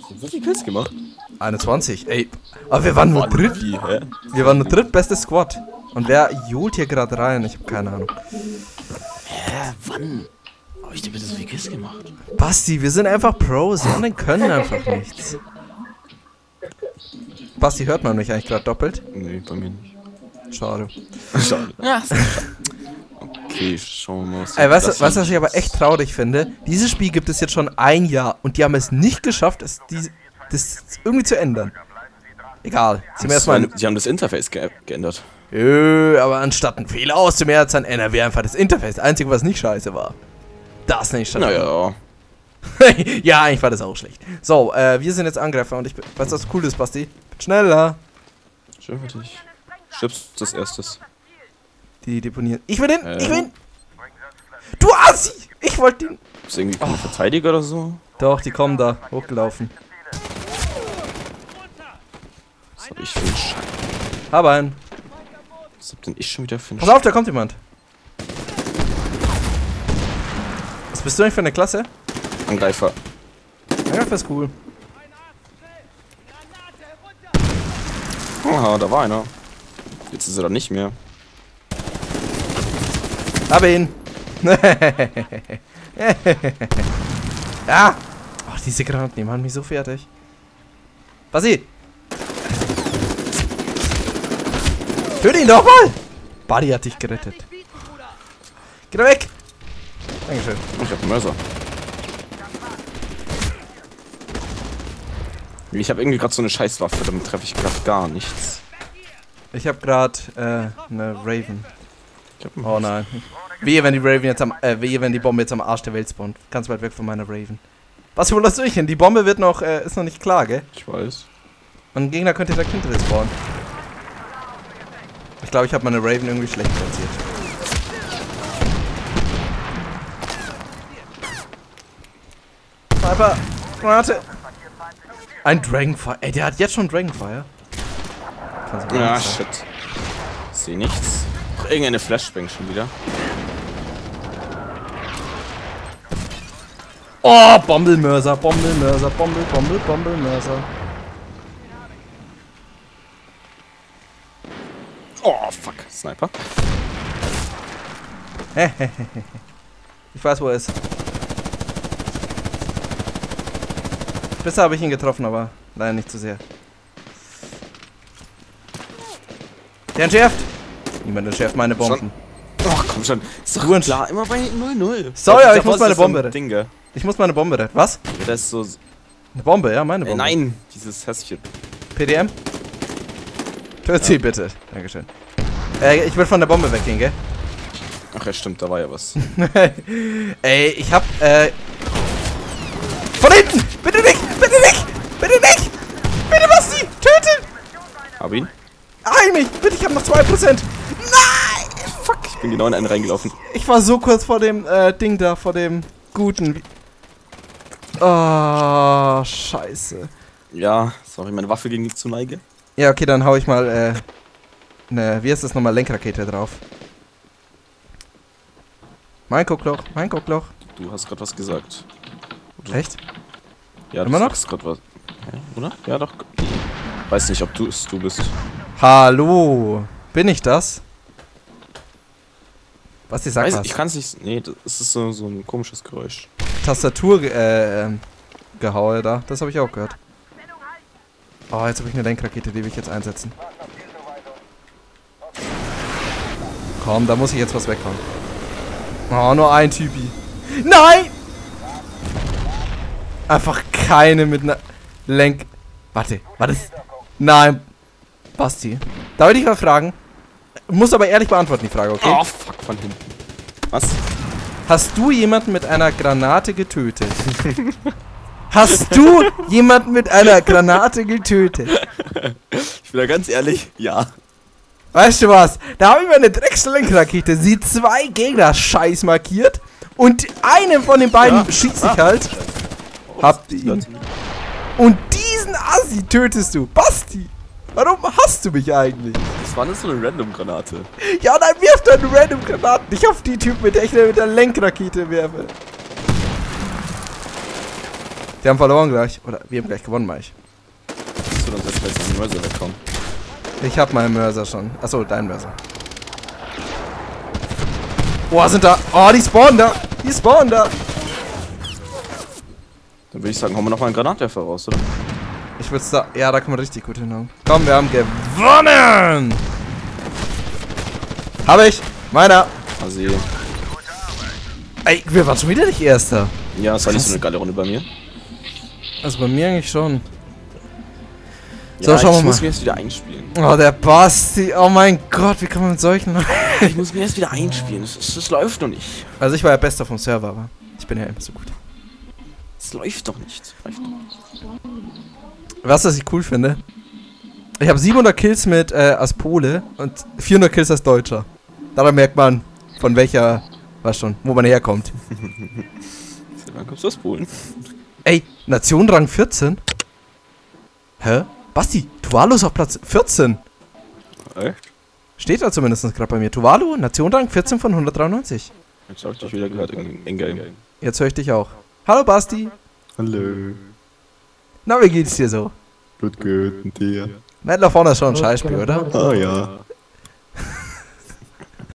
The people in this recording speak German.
Wie viele Kills gemacht? 21, ey. Aber wir waren nur dritt. Wir waren nur drittbestes Squad. Und wer jolt hier gerade rein? Ich habe keine Ahnung. Hä, wann? Hab ich dir bitte so viel Kills gemacht? Basti, wir sind einfach Pros. Die anderen können einfach nichts. Basti, hört man mich eigentlich gerade doppelt? Nee, bei mir nicht. Schade. Schade. Ja, okay, schauen wir mal. Ey, weißt du, was ich aber echt traurig finde? Dieses Spiel gibt es jetzt schon ein Jahr und die haben es nicht geschafft, das irgendwie zu ändern. Egal. Sie haben das Interface geändert. Aber anstatt einen Fehler auszumerzen, ändern wir einfach das Interface. Das Einzige, was nicht scheiße war. Das nicht scheiße. Naja. Ja, eigentlich war das auch schlecht. So, wir sind jetzt Angreifer und ich bin. Weißt du, was cool ist, Basti? Bin schneller. Schön für dich. Stirbst das erstes. Die deponieren. Ich will den! Ich will den! Du Assi! Ich wollte den. Ist irgendwie kein Verteidiger oder so? Doch, die kommen da. Hochgelaufen. Was hab ich für einen Scheiß? Hab einen. Was hab denn ich schon wieder für einen Pass auf, da kommt jemand. Was bist du eigentlich für eine Klasse? Angreifer. Angreifer ist cool. Aha, da war einer. Jetzt ist er dann nicht mehr. Hab ihn. Ja. Ach, diese Granaten, die machen mich so fertig. Basti! Töte ihn doch mal! Buddy hat dich gerettet. Geh da weg! Dankeschön. Ich hab einen Mörser. Ich habe irgendwie gerade so eine Scheißwaffe, damit treffe ich gerade gar nichts. Ich hab grad eine Raven. Oh nein. Wehe, wenn die Raven jetzt wehe, wenn die Bombe jetzt am Arsch der Welt spawnt. Ganz weit weg von meiner Raven. Was, wo lässt du dich hin? Die Bombe wird noch, ist noch nicht klar, gell? Ich weiß. Und ein Gegner könnte direkt hinter dir spawnen. Ich glaube, ich habe meine Raven irgendwie schlecht platziert. Sniper! Granate! Ein Dragonfire. Ey, der hat jetzt schon Dragonfire. Ja, shit. Ich sehe nichts. Ach, irgendeine Flashbang schon wieder. Oh, Bombelmörser, Bombelmörser, Bombelmörser. Oh, fuck. Sniper. Ich weiß, wo er ist. Bisher habe ich ihn getroffen, aber leider nicht zu sehr. Der entschärft! Niemand entschärft meine Bomben. Ach, komm schon. Ist doch klar, immer bei 0-0. Sorry, aber ich muss meine Bombe retten. Ich muss meine Bombe retten. Was? Ja, das ist so... Eine Bombe, ja, meine Bombe. Nein, dieses hässliche... PDM? Töte sie bitte. Dankeschön. Ich will von der Bombe weggehen, gell? Ach ja, stimmt, da war ja was. Ey, ich hab, von hinten! Bitte nicht! Bitte nicht! Bitte nicht! Bitte, Basti! Töte! Hab ihn? Heil mich! Bitte, ich hab noch 2%! Nein! Fuck, ich bin genau in einen reingelaufen. Ich war so kurz vor dem, Ding da, vor dem Guten. Oh, scheiße. Ja, sorry, meine Waffe ging zu Neige. Ja, okay, dann hau ich mal, ne, wie heißt das nochmal? Lenkrakete drauf. Mein Guckloch, mein Guckloch. Du hast gerade was gesagt. Echt? Ja, immer noch? Du sagst gerade was. Ja, oder? Ja, doch. Weiß nicht, ob du es bist. Hallo. Bin ich das? Was ich sag was? Ich kann es nicht. Nee, das ist so ein komisches Geräusch. Tastatur gehaue da. Das habe ich auch gehört. Oh, jetzt habe ich eine Lenkrakete, die will ich jetzt einsetzen. Komm, da muss ich jetzt was weghauen. Oh, nur ein Typi. Nein! Einfach keine mit einer Lenk... Warte, war das... Nein. Basti. Darf ich dich mal fragen? Muss aber ehrlich beantworten, die Frage, okay? Oh, fuck, von hinten. Was? Hast du jemanden mit einer Granate getötet? Hast du jemanden mit einer Granate getötet? Ich bin da ganz ehrlich, ja. Weißt du was? Da habe ich meine Dreckslenkrakete, sie 2 Gegner scheiß markiert und einem von den beiden schießt ich halt. Habt ihr ihn. Und diesen Assi tötest du. Basti, warum hasst du mich eigentlich? Das war nicht so eine Random-Granate. Ja, dann wirf doch eine Random-Granate. Nicht auf die Typen, mit der ich mit der Lenkrakete werfe. Die haben verloren gleich. Oder wir haben gleich gewonnen, meine ich. Hast du dann jetzt gleich den Mörser wegkommen? Ich hab meinen Mörser schon. Achso, dein Mörser. Boah, sind da. Oh, die spawnen da. Die spawnen da. Dann würde ich sagen, hauen wir noch mal einen Granatwerfer raus, oder? Ich würde da. Ja, da kann man richtig gut hinhauen. Komm, wir haben gewonnen! Hab ich! Meiner! Also, Ey, wir waren schon wieder nicht Erster. ja, es war nicht so eine geile Runde bei mir. Also bei mir eigentlich schon. Ja, So, schauen wir ich mal. muss mir jetzt wieder einspielen. Oh, der Basti. Oh mein Gott, wie kann man mit solchen... Ich muss mir jetzt wieder einspielen. Es läuft noch nicht. Also ich war ja Bester vom Server, aber ich bin ja immer so gut. Es läuft doch nicht. Was ich cool finde? Ich habe 700 Kills mit als Pole und 400 Kills als Deutscher. Daran merkt man, von welcher... Was schon, wo man herkommt. Dann kommst du aus Polen. Ey, Nation Rang 14? Hä? Basti, Tuvalu ist auf Platz 14. Echt? Steht da zumindest gerade bei mir. Tuvalu, Nation Rang 14 von 193. Jetzt hab ich dich wieder gehört in Game. Jetzt höre ich dich auch. Hallo Basti. Hallo. Na, wie geht's dir so? Gut, und dir? Medal of Honor ist schon ein Scheißspiel, oder? Ah ja.